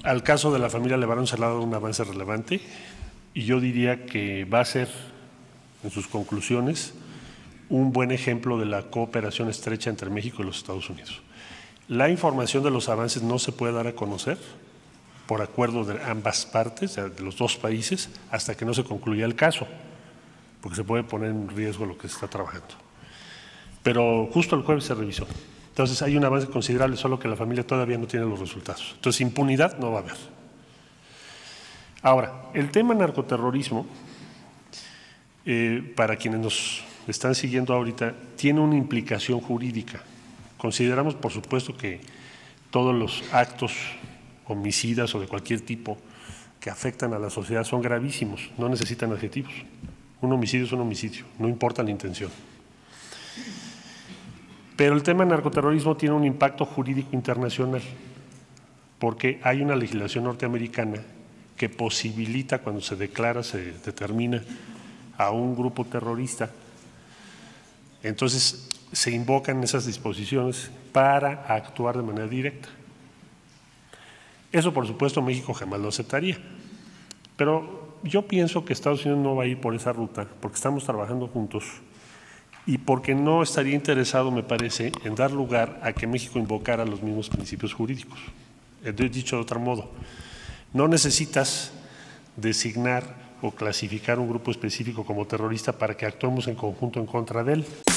Al caso de la familia Levarón se le ha dado un avance relevante y yo diría que va a ser, en sus conclusiones, un buen ejemplo de la cooperación estrecha entre México y los Estados Unidos. La información de los avances no se puede dar a conocer por acuerdo de ambas partes, de los dos países, hasta que no se concluya el caso, porque se puede poner en riesgo lo que se está trabajando. Pero justo el jueves se revisó. Entonces hay un avance considerable, solo que la familia todavía no tiene los resultados. Entonces impunidad no va a haber. Ahora, el tema narcoterrorismo, para quienes nos están siguiendo ahorita, tiene una implicación jurídica. Consideramos, por supuesto, que todos los actos homicidas o de cualquier tipo que afectan a la sociedad son gravísimos, no necesitan adjetivos. Un homicidio es un homicidio, no importa la intención. Pero el tema narcoterrorismo tiene un impacto jurídico internacional, porque hay una legislación norteamericana que posibilita, cuando se declara, se determina a un grupo terrorista, entonces se invocan esas disposiciones para actuar de manera directa. Eso, por supuesto, México jamás lo aceptaría, pero yo pienso que Estados Unidos no va a ir por esa ruta, porque estamos trabajando juntos y porque no estaría interesado, me parece, en dar lugar a que México invocara los mismos principios jurídicos. Dicho de otro modo, no necesitas designar o clasificar un grupo específico como terrorista para que actuemos en conjunto en contra de él.